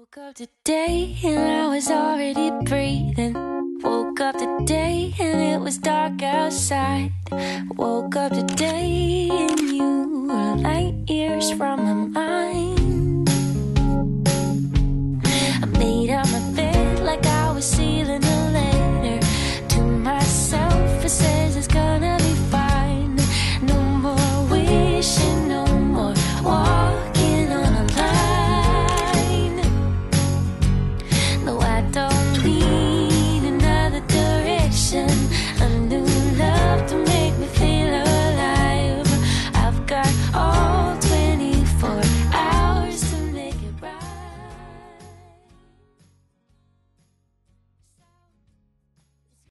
Woke up today and I was already breathing. Woke up today and it was dark outside. Woke up today and you were light years from my mind.